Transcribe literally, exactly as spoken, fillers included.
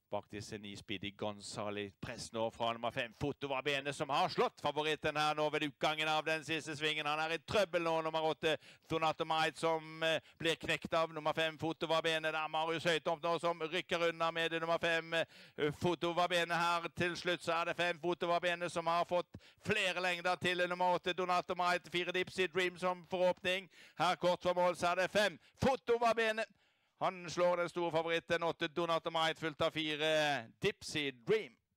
bak disse ni Speedy Gonzali. Press nå fra nummer fem. Foto var benet som har slått favoritten her nå ved utgangen av den siste svingen. Han er i trøbbel nå, nummer åtte. Donato Might som eh, blir knekt av nummer fem. Foto var benet der. Marius Høytomt nå som rykker unna med det nummer fem. Foto var benet her. Til slutt så er det fem Foto var benet som har fått flere lengder til nummer åtte. Donato Might. Fire Dipsy Dream som forhåpning. Her kort for mål så er det fem. Foto var benet. Han slår den store favoritten åtte Donato Might fulgt av fire Dipsy Dream.